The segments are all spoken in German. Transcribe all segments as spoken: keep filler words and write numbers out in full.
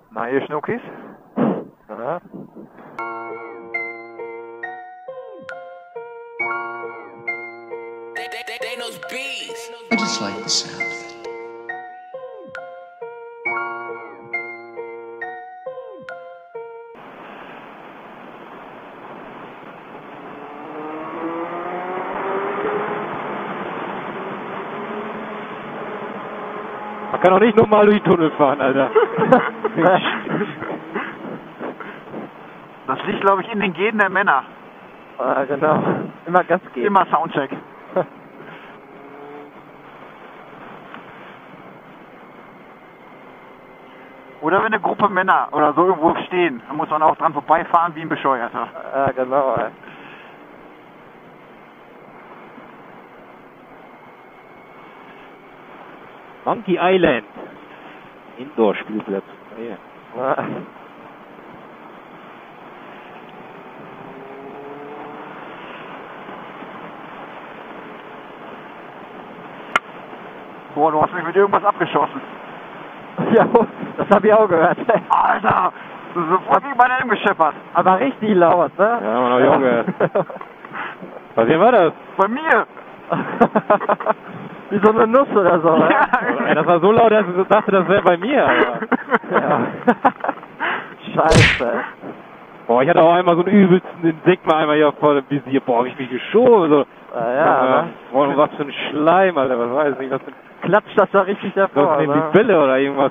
Na, ihr Schnuckis? Ja. I just like the sound of it. Man kann doch nicht nochmal durch den Tunnel fahren, Alter. Das liegt, glaube ich, in den Genen der Männer. Ah, genau. Immer Gas geben. Immer Soundcheck. Oder wenn eine Gruppe Männer oder so irgendwo stehen, dann muss man auch dran vorbeifahren wie ein Bescheuerter. Ja, genau. Ey. Monkey Island. Indoor-Spielplatz. Ja. Ja. Boah, du hast mich mit irgendwas abgeschossen. Ja, das habe ich auch gehört. Alter, du bist sofort gegen meine Helm gescheppert. Aber richtig laut, ne? Ja, man, hab ich auch gehört. Was hier war das? Bei mir. Wie so eine Nuss oder so, ne? Ja. Ey, das war so laut, dass ich dachte, das wäre bei mir. Aber. Ja. Scheiße. Boah, ich hatte auch einmal so einen übelsten Insekt mal einmal hier vor dem Visier. Boah, hab ich mich geschoben. So. Ja, ja, ja, ne? boah, was für ein Schleim, Alter, was weiß ich. Was für ein Klatscht das da richtig davor, was in ne? die Bälle oder irgendwas.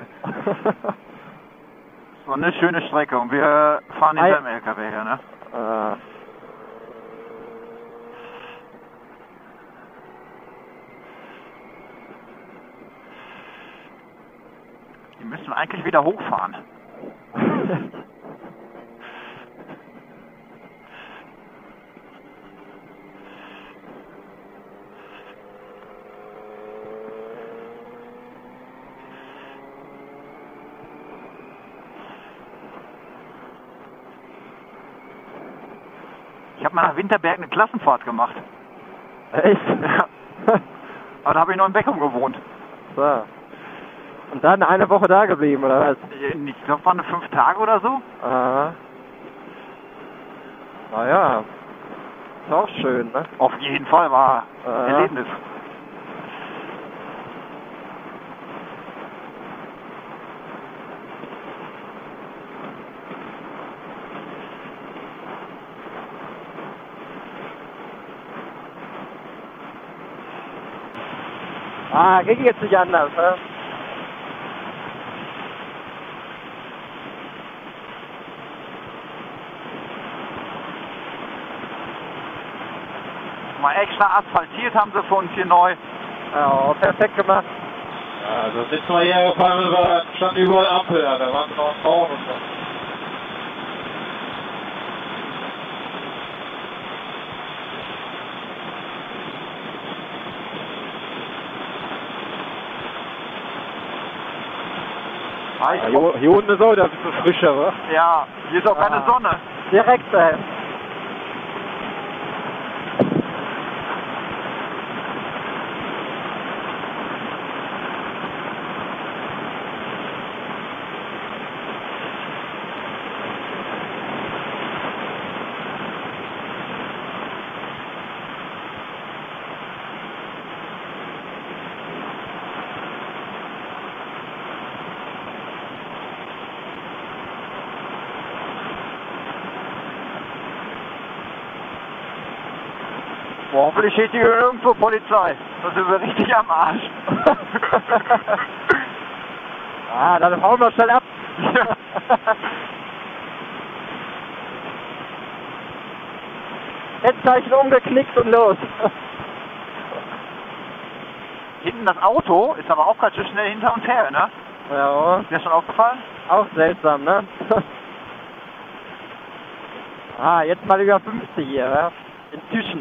So eine schöne Strecke und wir fahren in Ei. seinem L K W her, ne? Ah. Die müssen eigentlich wieder hochfahren. Ich habe mal nach Winterberg eine Klassenfahrt gemacht. Echt? Ja. Aber da habe ich noch in Beckum gewohnt. So. Und dann eine Woche da geblieben, oder was? Ich glaube, waren fünf Tage oder so. Aha. Naja. Ist auch schön, ne? Auf jeden Fall war Ja. ein Erlebnis. Ah, ging jetzt nicht anders, ne? Mal extra asphaltiert haben sie für uns hier neu. Ja, perfekt gemacht. Ja, also das letzte Mal hier gefahren, war, standen überall Ampel, da waren noch ein Zaun und so. Ah, ich Ja, hier, hier unten ist auch wieder ein bisschen frischer, wa? Ja, hier ist auch keine Ah. Sonne. Direkt, ey. Boah, hoffentlich steht hier irgendwo Polizei. Da sind wir richtig am Arsch. Ah, dann hauen wir schnell ab. Ja. Kennzeichen umgeknickt und los. Hinten das Auto ist aber auch ganz schön schnell hinter uns her, ne? Ja, Ist dir schon aufgefallen? auch seltsam, ne? Ah, jetzt mal über fünfzig hier, ja? In Tüchen.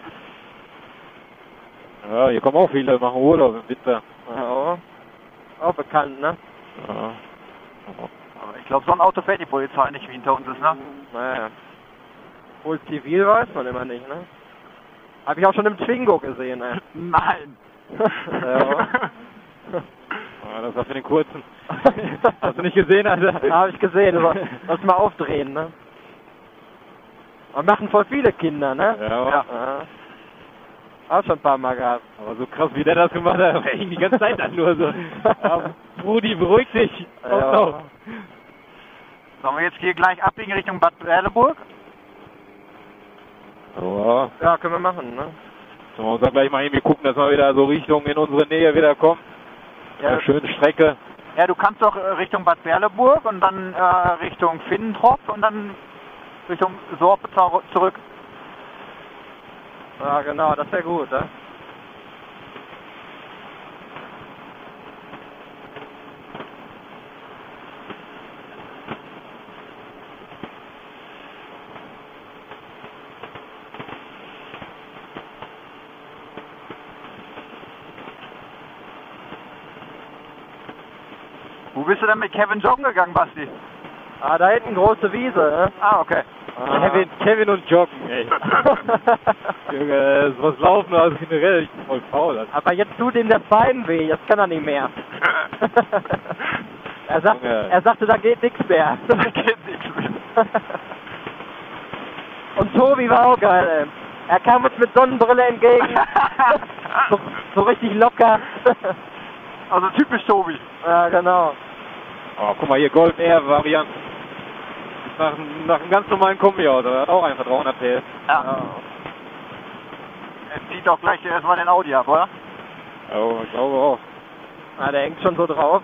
Ja, hier kommen auch viele, machen Urlaub im Winter. Ja, auch bekannt, ne? Ja. Aber ich glaube, so ein Auto fährt die Polizei nicht, wie hinter uns ist, ne? Naja. Wohl zivil weiß man immer nicht, ne? Hab ich auch schon im Twingo gesehen, ey. Nein. Ja. Ja, das war für den kurzen. Hast du nicht gesehen, Alter? Ja, hab ich gesehen. Du sollst mal aufdrehen, ne? Und machen voll viele Kinder, ne? Ja, Ja. Ja. Auch schon ein paar Mal gehabt. aber so krass, wie der das gemacht hat, war ich die ganze Zeit dann nur so. Ja, Brudi, beruhig dich. Ja. Oh, no. Sollen wir jetzt hier gleich abbiegen Richtung Bad Berleburg? Ja, Ja, können wir machen, ne? sollen wir uns dann gleich mal irgendwie gucken, dass wir wieder so Richtung in unsere Nähe wieder kommen. Ja, eine schöne Strecke. Ja, du kannst doch äh, Richtung Bad Berleburg und dann äh, Richtung Finnentrop und dann Richtung Sorpe zau- zurück. Ja, genau, das wäre gut, ne? Wo bist du denn mit Kevin joggen gegangen, Basti? Ah, da hinten große Wiese, ne? Ah, okay. Ah. Kevin, Kevin und Joggen, ey. Junge, das was laufen, also generell, ich bin voll faul. Also. Aber jetzt tut ihm das Bein weh, jetzt kann er nicht mehr. er, sagt, Junge. er sagte, da geht nichts mehr. Da geht nichts mehr. Und Tobi war auch geil, ey. Er kam uns mit Sonnenbrille entgegen. so, so richtig locker. Also typisch Tobi. Ja, genau. Oh, guck mal hier, Golf Air Variante. Nach, nach einem ganz normalen Kombi-Auto, der hat auch einfach dreihundert P S. Ja. Er zieht doch gleich erstmal den Audi ab, oder? Oh, ich glaube auch. Ja, der hängt schon so drauf.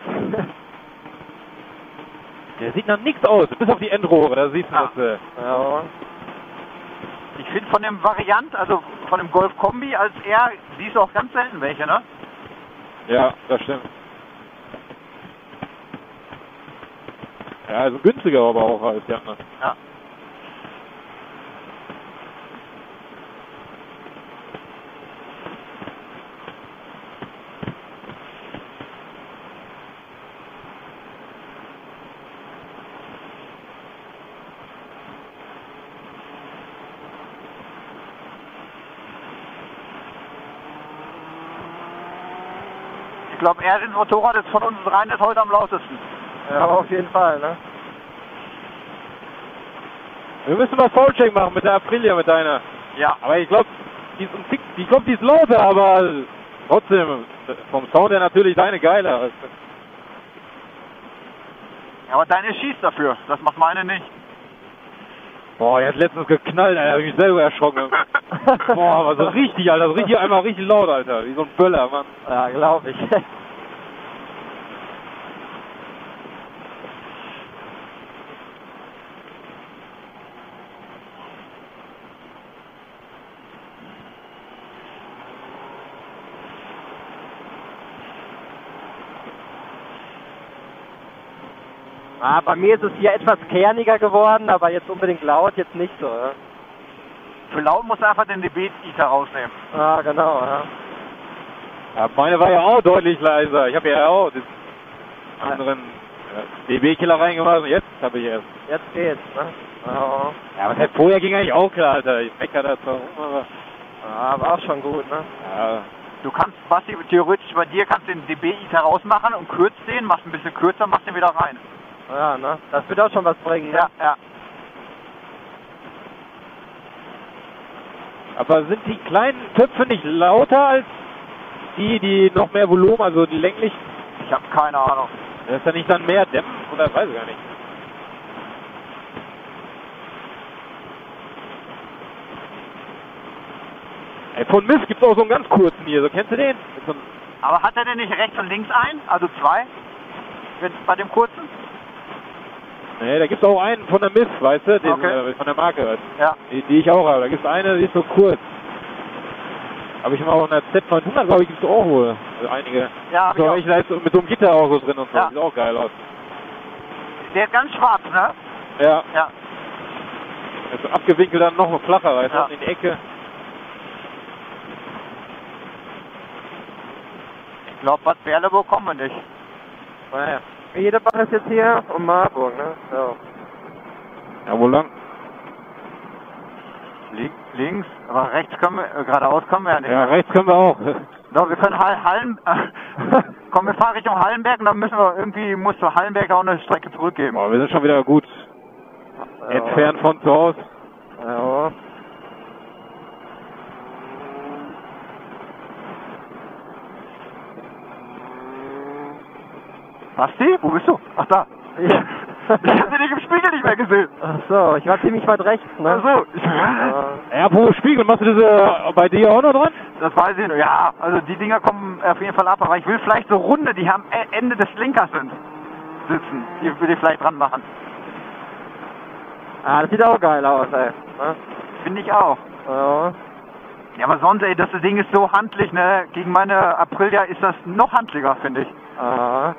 Der sieht nach nichts aus, bis auf die Endrohre, da siehst du Ah. das. Äh, ja. Ich finde von dem Variant, also von dem Golf Kombi als R, siehst du auch ganz selten welche, ne? ja, das stimmt. Ja, also günstiger aber auch als die anderen. Ja. Ich glaube, er, das Motorrad ist von uns dreien ist heute am lautesten. Ja, auf jeden Fall, ne? Wir müssen mal Soundcheck machen mit der Aprilia, mit deiner. Ja. Aber ich glaube, die ist ein Tick, ich glaube, die ist lauter, aber trotzdem, vom Sound her natürlich deine geiler. Ja, aber deine schießt dafür. Das macht meine nicht. Boah, er hat letztens geknallt, Alter, hab ich mich selber erschrocken. Boah, aber so richtig, Alter, so richtig einmal richtig laut, Alter, wie so ein Böller, Mann. Ja, glaube ich. Ah, bei mir ist es hier etwas kerniger geworden, aber jetzt unbedingt laut, jetzt nicht so. Ja, Für laut musst du einfach den Debit-Eater rausnehmen. ah, genau. Ja. Ja, meine war ja auch deutlich leiser. Ich habe ja auch den anderen ja, D B-Killer reingemacht und jetzt habe ich erst. Jetzt geht's, ne? Ja, Ja, aber halt vorher ging eigentlich auch klar, Alter. Ich meckere das so. Aber ja, war auch schon gut, ne? ja, Du kannst, Basti, theoretisch bei dir kannst du den dB-Eater rausmachen und kürzt den, machst ein bisschen kürzer, machst den wieder rein. Ja, ne? Das wird auch schon was bringen, ne? Ja, ja. aber sind die kleinen Töpfe nicht lauter als die, die noch mehr Volumen, also die länglich? Ich habe keine Ahnung. Das ist ja nicht dann mehr Dämpfen oder weiß ich gar nicht. Ey, von Mist gibt's auch so einen ganz kurzen hier, so kennst du den? Mit so einem, Aber hat er denn nicht rechts und links ein? Also zwei? Wenn, bei dem kurzen? nee, da gibt's auch einen von der Mist, weißt du, den, Okay. äh, von der Marke, Ja. die, die ich auch habe. Da gibt's eine, die ist so kurz. Habe ich mal auch in der Z neunhundert, glaube ich, gibt's auch wohl. Also einige. Ja, hab So, ich auch. welche da ist so mit so einem Gitter auch so drin und so. Ja. Sieht auch geil aus. Der ist ganz schwarz, ne? Ja, Ja. ist so abgewinkelt dann noch mal flacher, weißt du, Ja. in die Ecke. Ich glaube, Bad Berleburg kommen wir nicht. Naja. Jeder Bach ist jetzt hier um Marburg, ne? So. Ja, wo lang? Link, links, aber rechts können wir, äh, geradeaus kommen wir ja nicht. Ja, rechts können wir auch. Doch, wir können Hall- Hallen, äh, Komm, wir fahren Richtung Hallenberg und dann müssen wir irgendwie, muss zur Hallenberg auch eine Strecke zurückgeben. Oh, wir sind schon wieder gut Ja. entfernt von zu Hause. Ja. Basti, wo bist du? Ach da. Ja. Ich hab dich im Spiegel nicht mehr gesehen. Ach so, ich war ziemlich weit rechts, ne? Ach so. Ich, Ja. Ja, apropos Spiegel, machst du das äh, bei dir auch noch dran? Das weiß ich nicht. Ja, also die Dinger kommen auf jeden Fall ab, aber ich will vielleicht so Runde, die am E- Ende des Linkers sind, sitzen. Die will ich vielleicht dran machen. Ah, das sieht auch geil aus, ey. Ne? Finde ich auch. Ja. Ja, aber sonst, ey, das Ding ist so handlich, ne? Gegen meine Aprilia ist das noch handlicher, finde ich. Ah.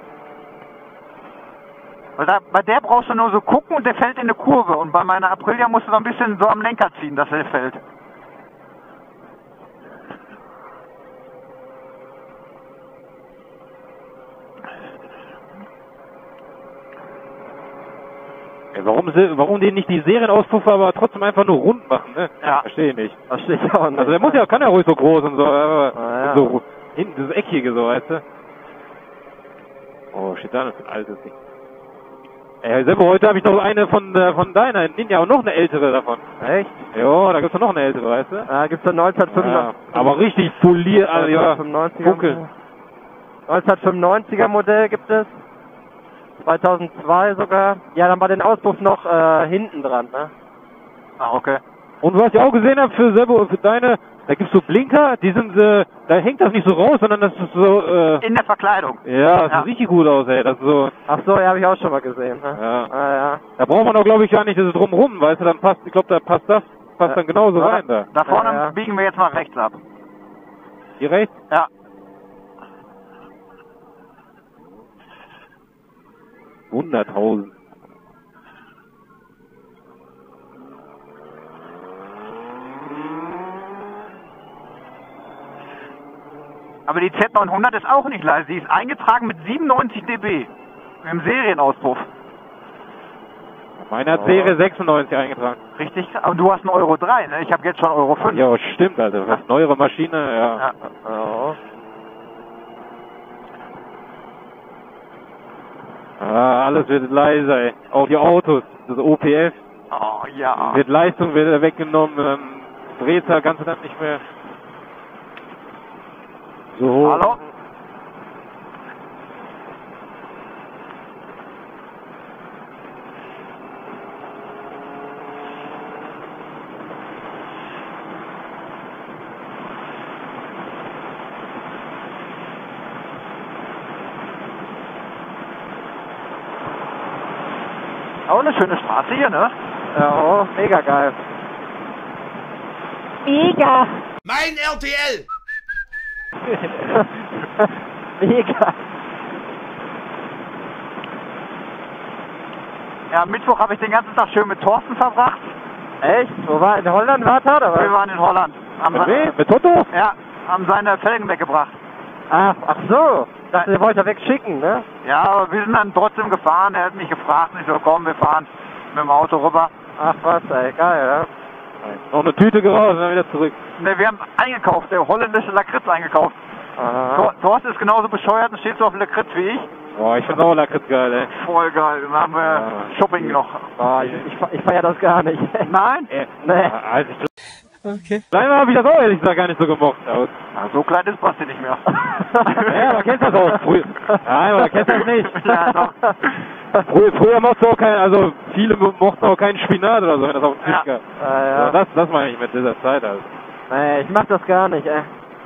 Weil da, bei der brauchst du nur so gucken und der fällt in eine Kurve. Und bei meiner Aprilia musst du so ein bisschen so am Lenker ziehen, dass er fällt. Ja, warum, sie- warum die nicht die Serienauspuff aber trotzdem einfach nur rund machen, ne? Ja. Verstehe ich nicht. Verstehe ich auch nicht. Also der muss ja, kann ja ruhig so groß und so, aber Ah, ja. so hinten das Eckige so, weißt du? Oh, shit, da ist ein altes Ding. Ey, selber heute habe ich noch eine von äh, von deiner Ninja und noch eine ältere davon. Echt? Jo, da gibt's doch noch eine ältere, weißt du? Ah, gibt's da neunzehnhundertfünfundneunzig. Ja, aber richtig poliert, also ja, neunzehnhundertfünfundneunziger dunkel. neunzehnhundertfünfundneunziger Modell gibt es. zweitausendzwei sogar. Ja, dann war den Auspuff noch äh, hinten dran, ne? Ah, okay. Und was ich auch gesehen habe für selber für deine, da gibt's so Blinker, die sind, äh, da hängt das nicht so raus, sondern das ist so, äh, In der Verkleidung. ja, das Ja. sieht richtig gut aus, ey, das ist so, Ach so, ja, habe ich auch schon mal gesehen. Ne? ja. Ah, ja. Da braucht man doch, glaube ich, gar nicht das drumrum, weißt du, dann passt, ich glaube, da passt das, passt Ja. dann genauso Ja. rein da. Da vorne Ja, ja. biegen wir jetzt mal rechts ab. Hier rechts? Ja. hunderttausend. Aber die Z neunhundert ist auch nicht leise. Sie ist eingetragen mit siebenundneunzig dB. Im Serienauspuff. Meine hat Serie sechsundneunzig eingetragen. Richtig? Und du hast einen Euro drei, ne? Ich habe jetzt schon Euro fünf. Ja, stimmt, Alter. Was neuere Maschine, ja. Ja. Ja. Ah, alles wird leiser, ey. Auch die Autos, das O P F, Oh ja. wird Leistung wird weggenommen, dann dreht er ganz dann nicht mehr so hoch. Hallo? Auch eine schöne Straße hier, ne? Ja, mega geil. Mega! Mein R T L! Mega! Ja, am Mittwoch habe ich den ganzen Tag schön mit Thorsten verbracht. Echt? Wo war in Holland war er, oder Wir was? waren in Holland. Haben, Mit wem? Mit Toto? ja, haben seine Felgen weggebracht. Ach, ach so. Ich dachte, der wollte er wegschicken, ne? Ja, aber wir sind dann trotzdem gefahren. Er hat mich gefragt. Und ich so, komm, wir fahren mit dem Auto rüber. Ach was, ey, geil, ja? Noch eine Tüte geraucht und dann wieder zurück. Ne, wir haben eingekauft, der holländische Lakritz eingekauft. Aha. Thor- Thorsten ist genauso bescheuert und steht so auf Lakritz wie ich. Boah, ich finde auch Lakritz geil, ey. Voll geil. Dann haben wir Ja. Shopping noch. Oh, ich, ich, fe- ich feier das gar nicht. Nein? Äh, Nee. Also ich okay. Kleiner habe ich das auch ehrlich gesagt gar nicht so gemocht. Aber, Na, so klein ist Basti nicht mehr. ja, man kennt das auch früher. Nein, man kennt das nicht. Ja, doch. Früher, früher mochte auch kein, also viele mochten auch keinen Spinat oder so, wenn das auf dem Tisch Ja. gab. Ah, Ja, ja. das, das meine ich mit dieser Zeit also. Nee, ich mach das gar nicht, ey.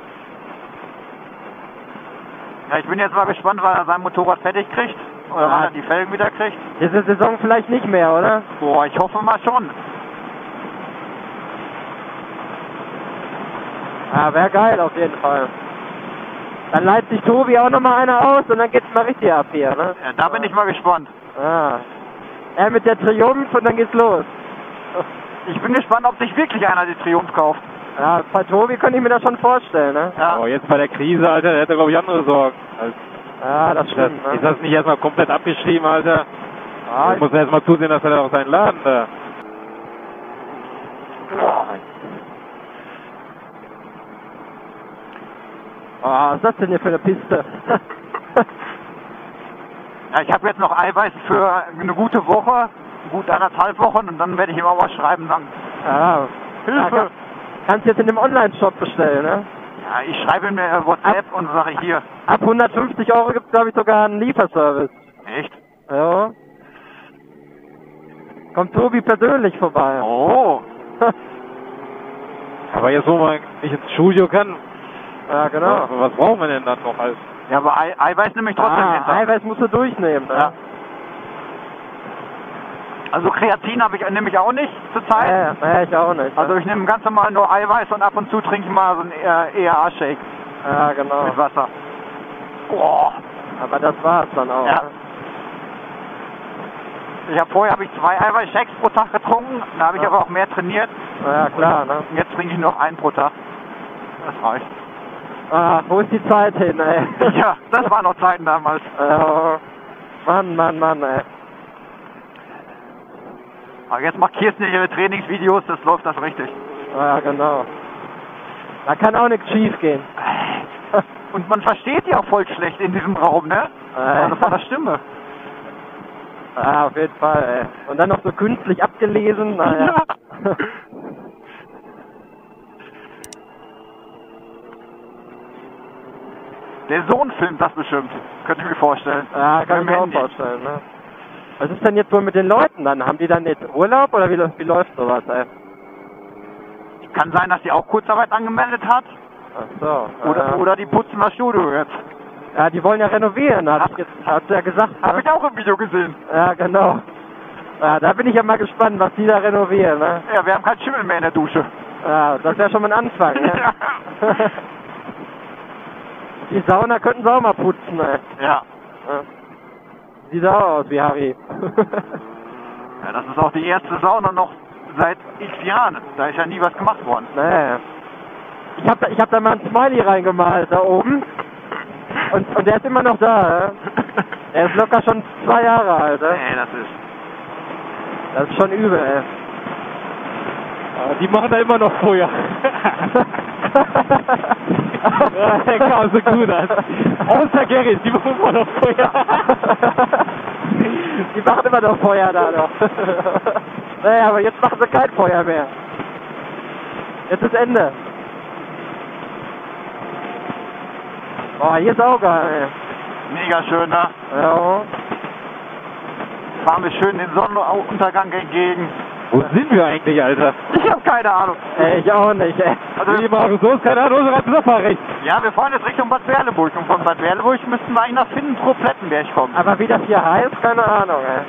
Ja, ich bin jetzt mal gespannt, wann er sein Motorrad fertig kriegt. Oder Ja. wann er die Felgen wieder kriegt. Diese Saison vielleicht nicht mehr, oder? Boah, ich hoffe mal schon. Ja, wäre geil auf jeden Fall. Dann leiht sich Tobi auch nochmal einer aus und dann geht's mal richtig ab hier, ne? Ja, da bin ich mal gespannt. Ah. Er mit der Triumph und dann geht's los. Ich bin gespannt, ob sich wirklich einer die Triumph kauft. Ja, bei Tobi könnte ich mir das schon vorstellen, ne? Ja. Aber jetzt bei der Krise, Alter, der hätte glaube ich andere Sorgen. Also, Ja, das ist, das, stimmt, ist ne? das nicht erstmal komplett abgeschrieben, Alter? Ah, Ich muss erstmal zusehen, dass er da auch seinen Laden da. oh, was ist das denn hier für eine Piste? Ja, ich habe jetzt noch Eiweiß für eine gute Woche, gut anderthalb Wochen und dann werde ich ihm auch was schreiben. Dann Ja. Hilfe! Ja, kannst jetzt in dem Online-Shop bestellen, ne? Ja, ich schreibe ihm eine WhatsApp und sage hier. Ab hundertfünfzig Euro gibt es, glaube ich, sogar einen Lieferservice. Echt? Ja. Kommt Tobi persönlich vorbei. Oh! Aber jetzt, wo man nicht ins Studio kann, Ja, genau. was, was brauchen wir denn dann noch alles? Ja, aber Ei Eiweiß nehme ich trotzdem Ah, mit. Eiweiß musst du durchnehmen, ne? Ja. Also Kreatin habe ich nehme ich auch nicht zurzeit. Ja, ja, ich auch nicht. Also ich nehme ganz normal nur Eiweiß und ab und zu trinke ich mal so einen E R A-Shake Ja, genau. mit Wasser. Boah. Aber das war's dann auch. Ja. Ne? Ich habe vorher habe ich zwei Eiweiß-Shakes pro Tag getrunken, da habe ich Ja. aber auch mehr trainiert. Ja, klar, ne? Und jetzt trinke ich noch einen pro Tag. Das reicht. Ach, wo ist die Zeit hin, ey? Ja, das waren noch Zeiten damals. Ja. Mann, Mann, Mann, ey. Aber jetzt macht Kirsten ihre Trainingsvideos, das läuft das richtig. Ja, genau. Da kann auch nichts schief gehen. Und man versteht die auch voll schlecht in diesem Raum, ne? Also von der Stimme. Ja, auf jeden Fall, ey. Und dann noch so künstlich abgelesen, naja. Ja. Der Sohn filmt das bestimmt, könnte ich mir vorstellen. Ja, kann ich Mit mir dem auch Handy. vorstellen, ne? Was ist denn jetzt wohl mit den Leuten dann? Haben die dann jetzt Urlaub oder wie, wie läuft sowas, ey? Kann sein, dass die auch Kurzarbeit angemeldet hat. Ach so. Oder, ja. oder die putzen das Studio jetzt. Ja, die wollen ja renovieren, hat, ich jetzt, hat sie ja gesagt. Hab Ne? ich auch im Video gesehen. Ja, genau. Ja, da bin ich ja mal gespannt, was die da renovieren, ne? Ja, wir haben keinen Schimmel mehr in der Dusche. Ja, das wäre schon mal ein Anfang, ne? Ja. Die Sauna könnten sie auch mal putzen, ey. Ja. Ja. Sieht auch aus wie Harry. Ja, das ist auch die erste Sauna noch seit x Jahren. Da ist ja nie was gemacht worden. Nee. Ich hab, da, ich hab da mal ein Smiley reingemalt, da oben. Und, und der ist immer noch da, ne? Er ist locker schon zwei Jahre alt, ne? Nee, das ist... Das ist schon übel, ey. Aber die machen da immer noch Feuer. Ja, der kam so gut an. Außer Gerrit, die machen immer noch Feuer. Die machen immer noch Feuer da noch. Naja, aber jetzt machen sie kein Feuer mehr. Jetzt ist Ende. Oh, hier ist auch geil, Mega schön, ne? ey. Ja. Fahren wir schön den Sonnenuntergang entgegen. Wo sind wir eigentlich, Alter? Ich habe keine Ahnung. Ey, ich auch nicht, ey. Also, Die machen so, ist keine Ahnung, so ganz nach rechts. ja, wir fahren jetzt Richtung Bad Berleburg. Und von Bad Berleburg müssten wir eigentlich nach Finnentrop-Plettenberg kommen. Aber wie das hier heißt, keine Ahnung, ey.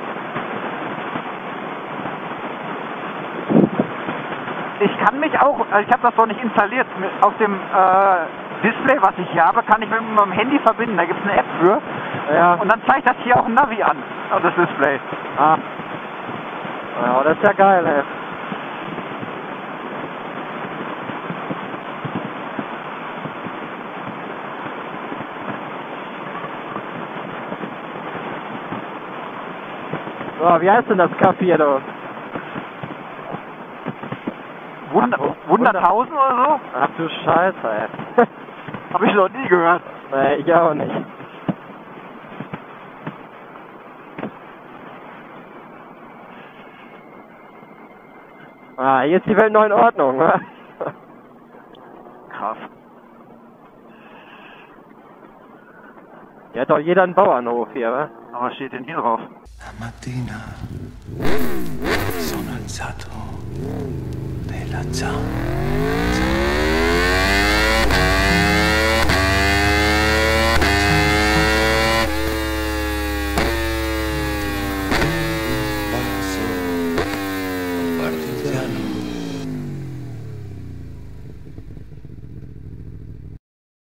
Ich kann mich auch, also ich habe das noch nicht installiert, mit, auf dem äh, Display, was ich hier habe, kann ich mit meinem Handy verbinden. Da gibt es eine App für. Ja. Und dann zeigt das hier auch ein Navi an, auf das Display. Ah. Ja, das ist ja geil, ey. So, wie heißt denn das Café da? Wunder, hunderttausend oder so? Ach du Scheiße, ey. Habe ich noch nie gehört. Nee, ich auch nicht. Ah, hier ist die Welt noch in Ordnung, wa? Krass. Hier hat doch jeder einen Bauernhof hier, wa? Aber was steht denn hier drauf? La mattina sono alzato della zona. Partigiano